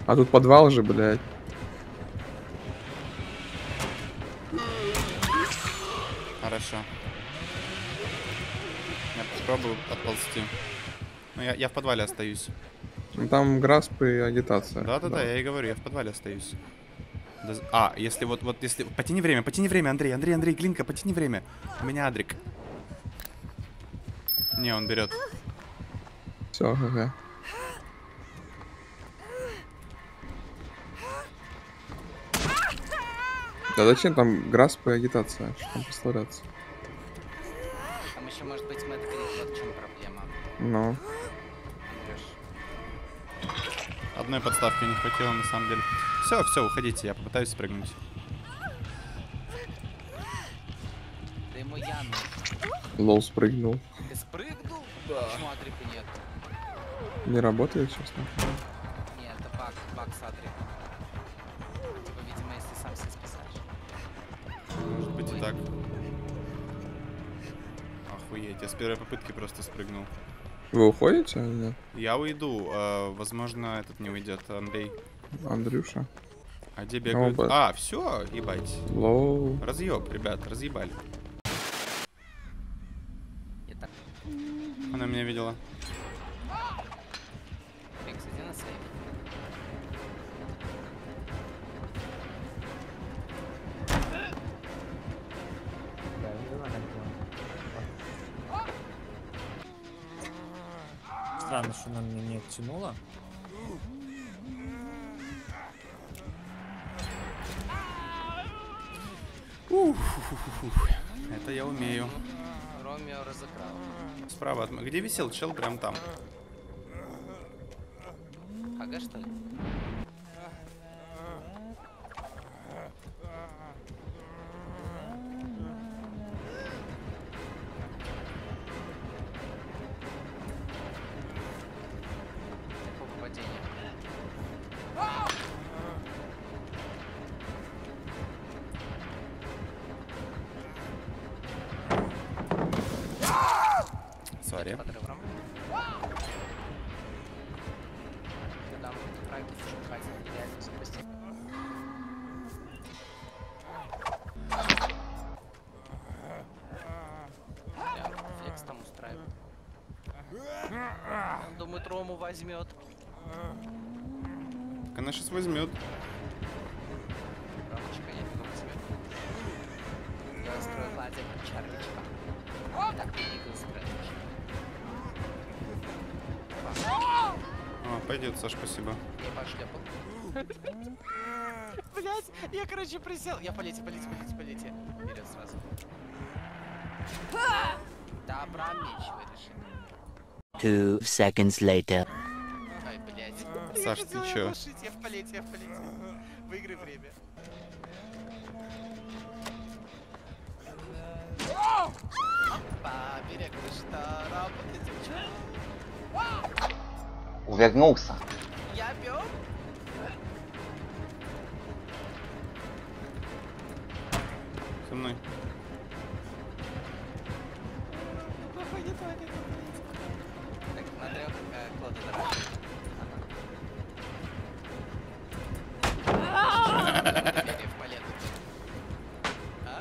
А тут подвал же, блядь. Хорошо. Я попробую отползти. Ну, я в подвале остаюсь. Ну, там граспы и агитация. Да-да-да, я и говорю, я в подвале остаюсь. А, если вот если... Потяни время, Андрей, Глинка, потяни время. У меня Адрик. Не, он берет. Все, ага. Да зачем там граспы и агитация? Что там представляться? Там еще может быть Мэткрит, вот в чем проблема. Ну. Одной подставки не хватило, на самом деле. Все, уходите, я попытаюсь спрыгнуть. Да ему Яну. Лол спрыгнул. Ты спрыгнул? Да. Почему Адрика нет? Не работает, честно. Нет, это баг с Адриком. Типа, видимо, если сам себя спасаешь. Может быть и так. Охуеть, я с первой попытки просто спрыгнул. Вы уходите или нет? Я уйду, возможно, этот не уйдет, Андрей. Андрюша. А где бегают? Оба. А, все, ебать. Лол. Разъеб, ребят, разъебали. Я так... Она меня видела. Фикс, иди на сейф. Странно, что она меня не оттянула. Это я умею. Ромео разыграл. Справа от... Где висел чел? Прям там. Ага, что ли? По попадению. Сори. Под ребром. Там фраги шукать нереально запустить. Бля, флекс там устраивает. Он думает, Рому возьмет. Так она сейчас возьмет. Ромочка, я бегу возьмет. Я строю ладик Чарличка. Так, ты бегу строишь. О, пойдет, Саш, спасибо. Я пошлепал. Блять, я, короче, присел. Я полете. Вперед сразу. Да, опрометчиво решили. 2 seconds later. Ай, блять. Саш, ты чё? Я в полете. Выиграй время. Опа, берег, ты что, работать учу? Увернулся. Я бил. Со мной. Так, на трех Клода дороже. Бегай в палету. А?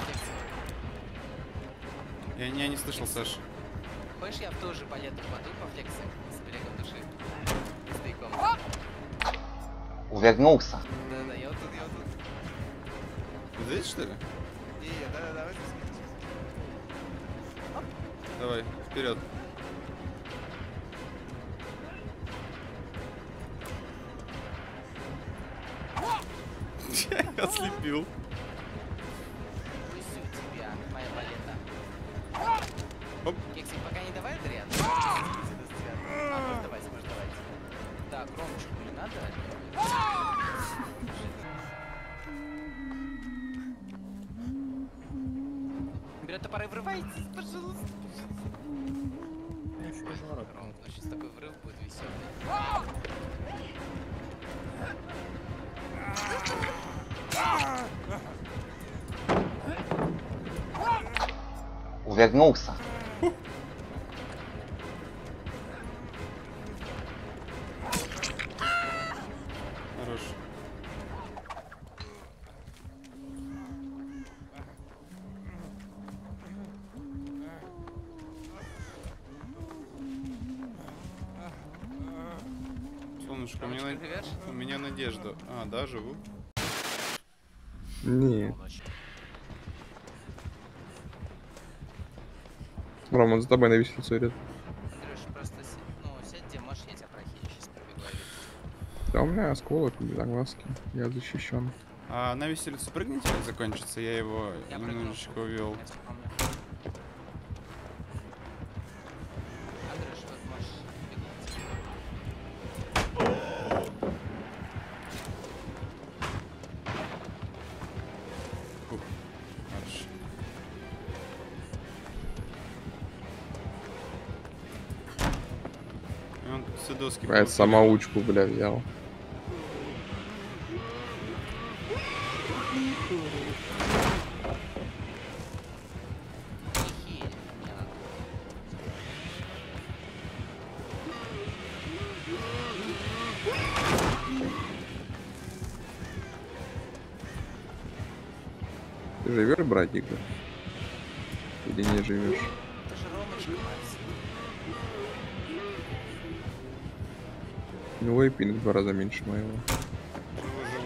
Я не слышал, Саш. Хочешь, я в ту же палету впаду по флексе с берегом души? И стояком. Увернулся. Да-да, я вот тут. Вот здесь, что ли? Да, вот здесь. Давай, вперед. Я ослепил. Пусть у тебя моя палета. Оп. Кексик, пока не давай дряд. Может давать. Так, Ромочку не надо. Берет топоры, врывайтесь, пожалуйста. Ром, ну сейчас такой врыв будет веселый. Увернулся. Ромушка, Ромочка, живешь? у меня надежда. А, да, живу. Не. Ром, он за тобой на виселицу идет. Андрюш, просто сядь, где можешь, я тебя прохилю, сейчас пробегу. Да у меня осколок, глазки. Я защищен. А на виселицу прыгните, как закончится? Я его Я прыгнул. немножечко увел. Я вспомнил. Андрюш, вот можешь бегать. Фух, хорошо. И он все доски Я самоучку, бля, взял. Хиль, мне надо. Ты живешь, братик? Или не живешь? Это же Ромочка, Макс. Ну, вейпинг в 2 раза меньше моего. Живу.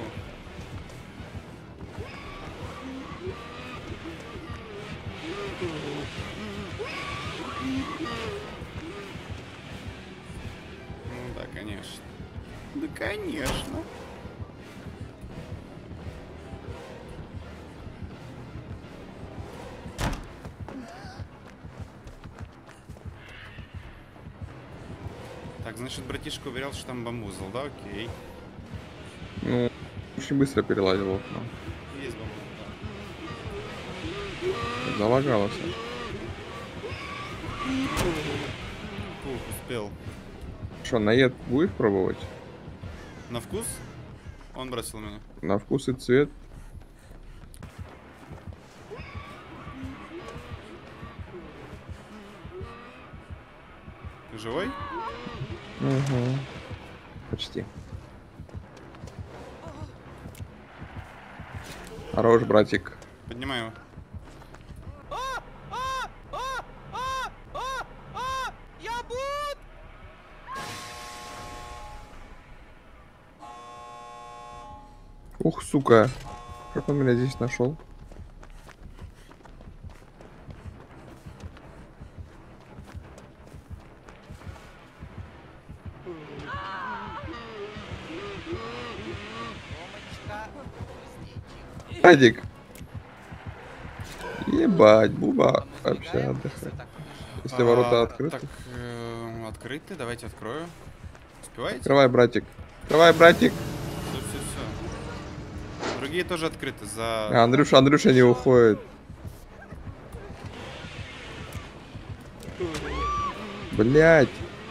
Ну да, конечно. Да, конечно. Так, значит, братишка уверял, что там бамбузл, да? Окей. Ну, очень быстро переладил окно. Есть бамбузл, да. Залагалось. Фух, успел. Что, наед будешь пробовать? На вкус? Он бросил меня. На вкус и цвет? Ты живой? Угу. Почти. Хорош, братик. Поднимай его. Я буд! Ух, сука. Как он меня здесь нашел? Ромочка, кузнечик. Адик. Ебать, буба Мы вообще сбегаем, отдыхает. если так вышло. Если ворота Так, открыты. открыты, давайте открою. Успеваете? Открывай, братик. Открывай, братик. Все. Другие тоже открыты за... Андрюша не уходит. Блять.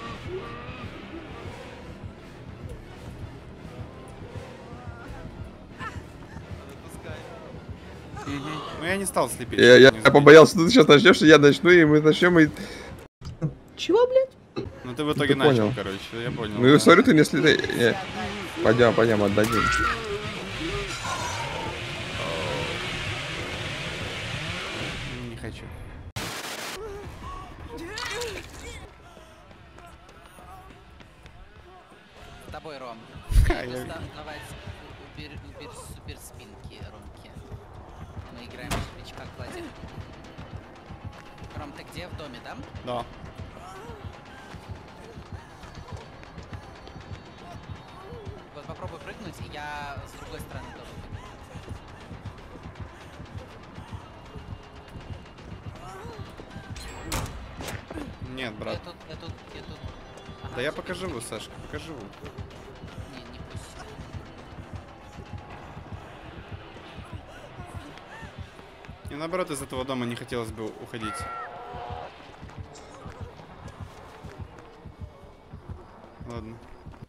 Ну я не стал слепить. Я не сбить. побоялся, что ты сейчас начнешь, и я начну, и мы начнем, и... Чего, блядь? Ну ты в итоге Ты начал, понял. короче, я понял. Ну и да. смотрю, ты не слетай. Пойдем, отдадим. Не хочу. С тобой, Ром. Ха, Просто я- давай убери супер спинки, Ромки. Мы играем в червячка клади. Ром, ты где? В доме, да? Да. Вот попробуй прыгнуть, и я с другой стороны тоже прыгну. Нет, брат. Я тут. Ага, Да я супер. пока живу, Сашка, пока живу. Не пусть. И наоборот, из этого дома не хотелось бы уходить. Ладно.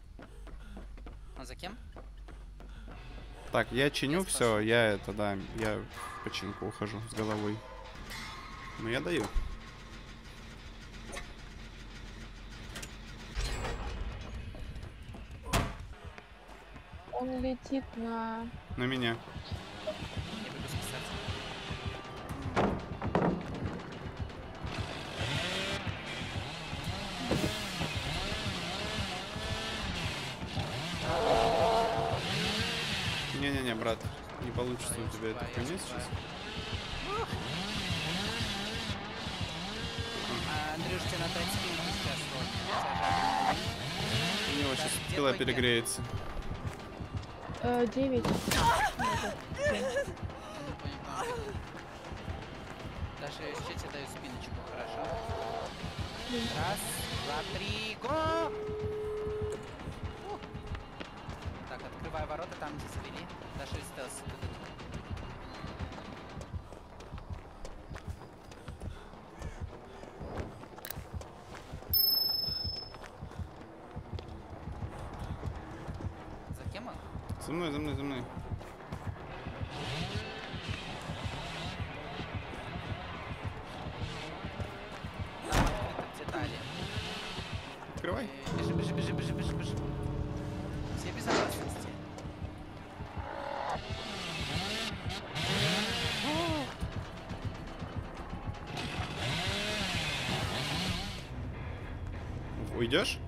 А за кем? Так, я чиню Я все, я это, да, я в починку ухожу с головой. Ну я даю. Он летит на... На меня. Я буду спасать. Не-не-не, брат, не получится у тебя это хуйня сейчас. Андрюш, тебе на таймскрин сейчас вот. У него сейчас Где пила твой перегреется. 9. Даже еще тебе даю спиночку, хорошо? Раз, два, три, го! Так, открывай ворота там, где завели. Даже стелс. За кем он? За мной, за мной, за мной. Там открыты детали. Открывай. Бежи, бежи, бежи, бежи, бежи, бежи. Все безопасности. Уйдешь?